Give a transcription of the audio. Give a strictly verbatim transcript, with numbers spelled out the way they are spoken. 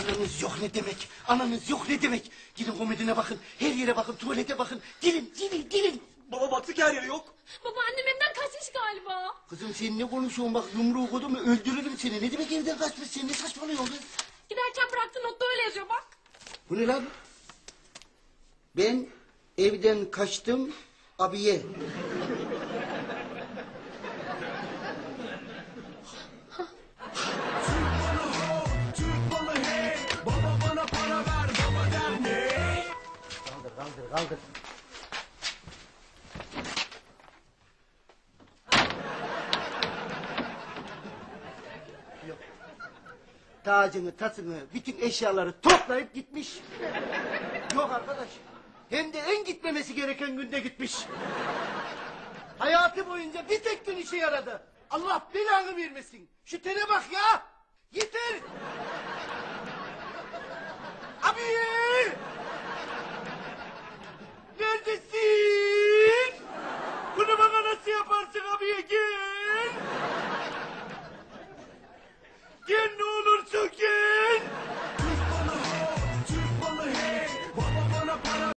Ananız yok ne demek? Ananız yok ne demek? Gidin komodine bakın, her yere bakın, tuvalete bakın. Dilin, dilin, dilin. Baba baktık her yere yok. Baba annem evden kaçmış galiba. Kızım sen ne konuşuyorsun bak yumruğu koydum mu öldürürüm seni. Ne demek evden kaçmış sen ne saçmalıyorsun kız? Giderken bıraktığın notta öyle yazıyor bak. Bu ne lan? Ben evden kaçtım abiye. Kaldır kaldır kaldır. Yok. Tacını, tasını, bütün eşyaları toplayıp gitmiş. Yok arkadaş. Hem de en gitmemesi gereken günde gitmiş. Hayatı boyunca bir tek gün işe yaradı. Allah belanı vermesin. Şu tene bak ya. Yeter.